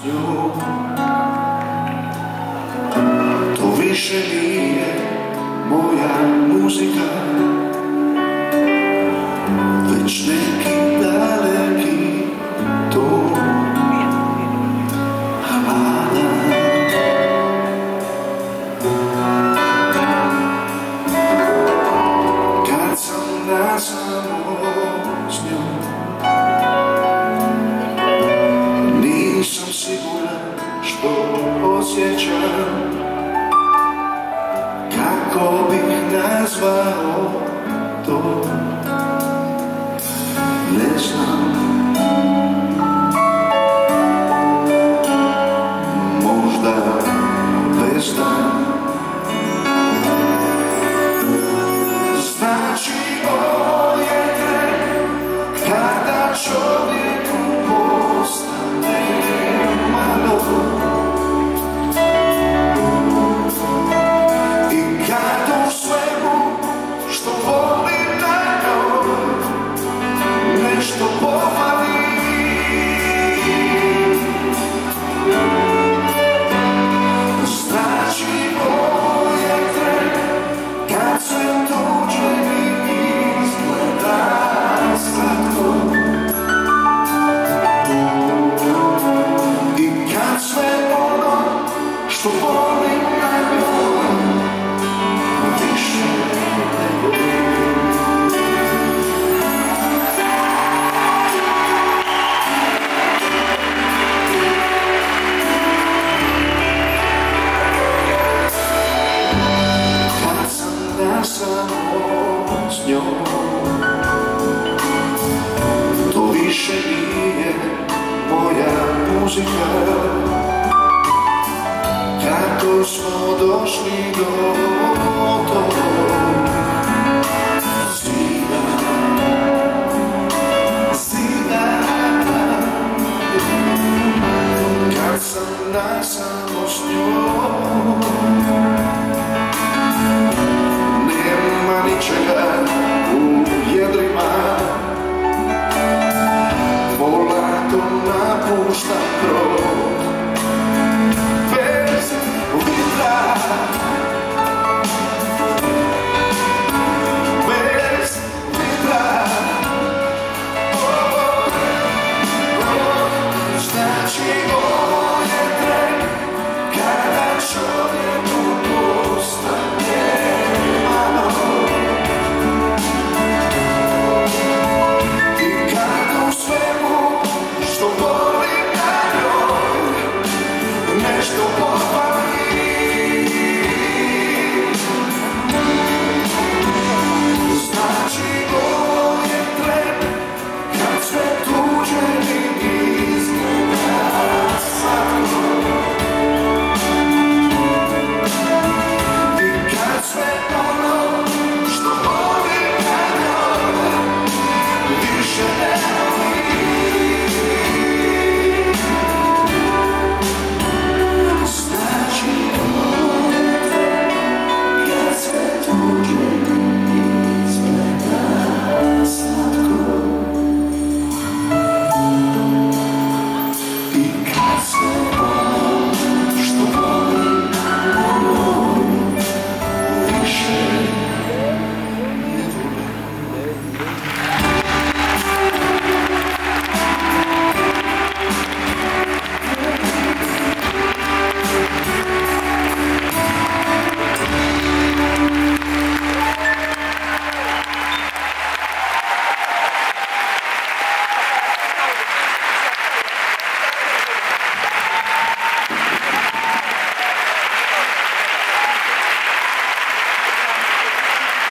njom. To više nije moja muzika, već neki daleki ton. Kad sam nasamo s njom, nisam siguran što osjećam, kako bih nazvao to, ne znam. Možda vesna. Znači ovo je tren kada čovjeku postane malo, i kad u svemu što voli na njoj nešto povali. Znači ovo je tren kad sve tuđe mi izgleda slatko, i kad sve ono što volim na njoj više ne volim. Kad sam nasamo s njom, to više nije moja muzika. Kako smo došli do tog zida, kad sam nasamo s njom.